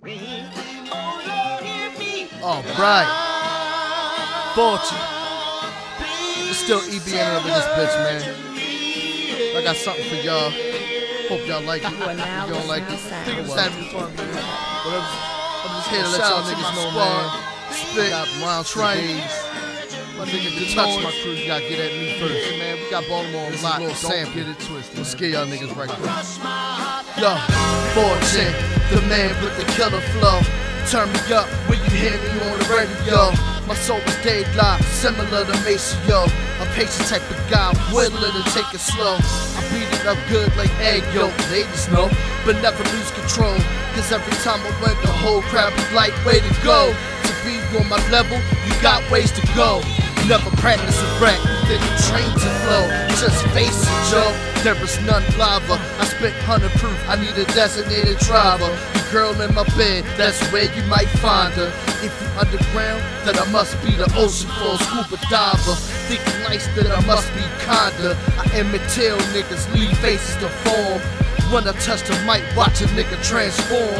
Alright. Fortune. It's still EBN over this bitch, man. I got something for y'all. Hope y'all like it. If you don't like it, it's having fun, man. Whatever. I'm just here to let y'all niggas know, man. Spit, got rounds for days. My nigga, to touch my crew, you gotta get at me first. Hey, man, we got Baltimore on lock. Don't get it twisted. We'll scare y'all niggas right quick. Yo, Fortune, the man with the killer flow. Turn me up when you hear me on the radio. My soul is daylight, similar to Maceo. A patient type of guy, willing to take it slow. I beat it up good like egg yolk, ladies know, but never lose control. Cause every time I went, the whole crowd be like, way to go. To be on my level, you got ways to go. Never practice a rap, then you train to flow. Just face it, Joe, there is none lava. I spit 100 proof, I need a designated driver. The girl in my bed, that's where you might find her. If you underground, then I must be the ocean for a scuba diver. Thinking nice, then I must be kinda. I imitate niggas, leave faces to form. When I touch the mic, watch a nigga transform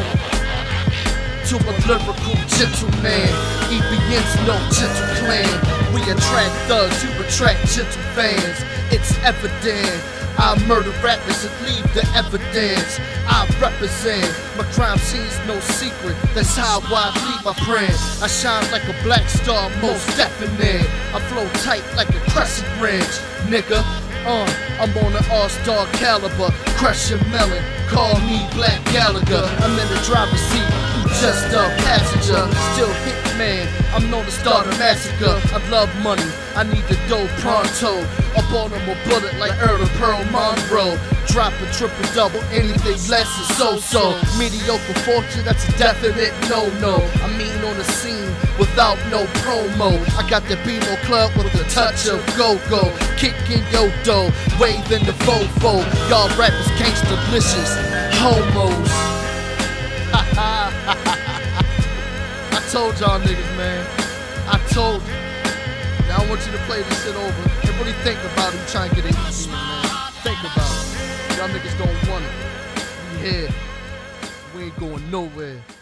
to a lyrical gentleman. EBN's no gentle clan. We attract thugs, you attract gentle fans. It's evident I murder rappers and leave the evidence. I represent, my crime scene's no secret. That's how I leave my print. I shine like a black star, most definite. I flow tight like a crescent wrench, nigga. I'm on an all-star caliber, crushing melon, call me Black Gallagher. I'm in the driver's seat, you just a passenger, still hitman, I'm known to start a massacre. I love money, I need the dough pronto. Up on them a bullet like Earl Pearl Monroe. Drop a triple double, anything less is so-so. Mediocre fortune, that's a definite no-no. I mean on the scene without no promo. I got the BMO club with a touch of go-go. Kicking your dough, waving the fofo. Y'all rappers gangsta delicious, homos. I told y'all niggas, man. I told you. Now I want you to play this shit over and really think about it. You trying to get it easy, man. Think about it. Y'all niggas don't want it. We here. We ain't going nowhere.